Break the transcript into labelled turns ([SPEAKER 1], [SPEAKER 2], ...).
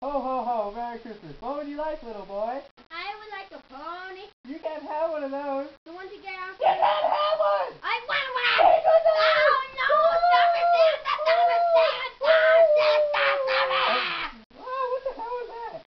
[SPEAKER 1] Ho, ho, ho. Merry Christmas. What would you like, little boy?
[SPEAKER 2] I would like a pony.
[SPEAKER 1] You can't have one of those.